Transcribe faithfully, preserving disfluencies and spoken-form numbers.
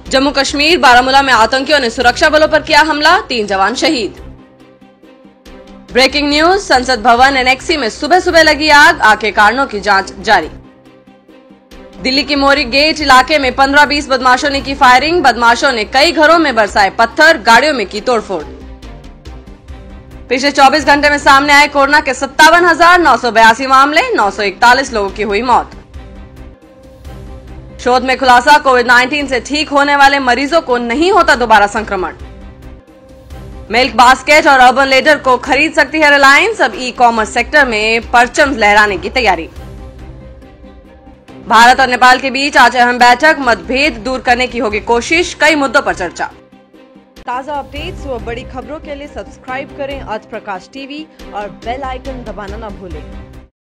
जम्मू कश्मीर बारामूला में आतंकियों ने सुरक्षा बलों पर किया हमला, तीन जवान शहीद। ब्रेकिंग न्यूज, संसद भवन एनेक्सी में सुबह सुबह लगी आग, आग के कारणों की जांच जारी। दिल्ली की मोरी गेट इलाके में पंद्रह बीस बदमाशों ने की फायरिंग, बदमाशों ने कई घरों में बरसाए पत्थर, गाड़ियों में की तोड़फोड़। पिछले चौबीस घंटे में सामने आए कोरोना के सत्तावन हजार नौ सौ बयासी मामले, नौ सौ इकतालीस लोगों की हुई मौत। शोध में खुलासा, कोविड नाइन्टीन से ठीक होने वाले मरीजों को नहीं होता दोबारा संक्रमण। मिल्क बास्केट और अर्बन लैडर को खरीद सकती है रिलायंस, अब ई कॉमर्स सेक्टर में परचम लहराने की तैयारी। भारत और नेपाल के बीच आज अहम बैठक, मतभेद दूर करने की होगी कोशिश, कई मुद्दों पर चर्चा। ताजा अपडेट्स व बड़ी खबरों के लिए सब्सक्राइब करें अर्थ प्रकाश टीवी और बेल आइकन दबाना न भूलें।